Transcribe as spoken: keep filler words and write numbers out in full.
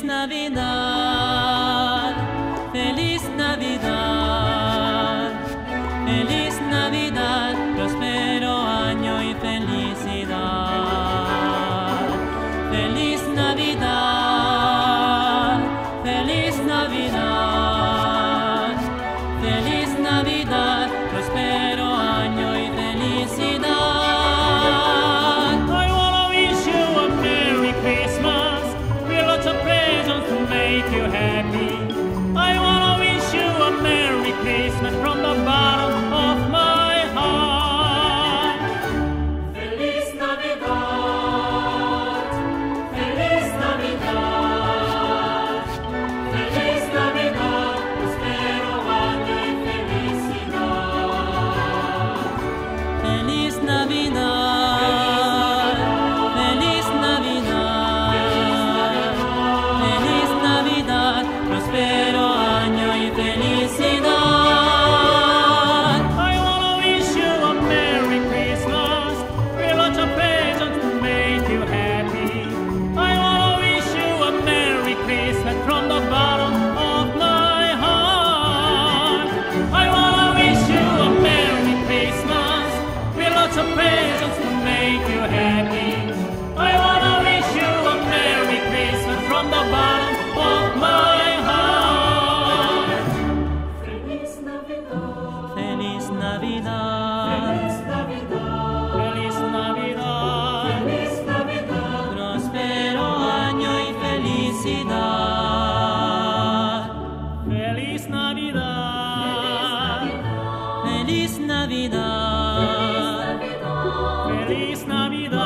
Feliz Navidad, feliz Navidad, feliz Navidad, próspero año y felicidad. Feliz Navidad, feliz Navidad, feliz Navidad, próspero año y felicidad. I wanna wish you a Merry Christmas, with lots of presents to make you happy. I wanna wish you a Merry Christmas from the bottom of my heart. Feliz Navidad, feliz Navidad, feliz Navidad, próspero año y felicidad. Feliz Navidad, feliz Navidad, feliz Navidad, próspero año y felicidad. I wanna wish you a Merry Christmas, with lots of presents to make you happy. I wanna wish you a Merry Christmas from the bottom of my heart. I wanna wish you a Merry Christmas, with lots of presents to make you happy. I wanna wish you a Merry Christmas from the bottom of my heart. Feliz Navidad, Feliz Navidad, feliz Navidad, Feliz Navidad. feliz Navidad. próspero año y felicidad. Feliz Navidad, Feliz Navidad, Feliz Navidad.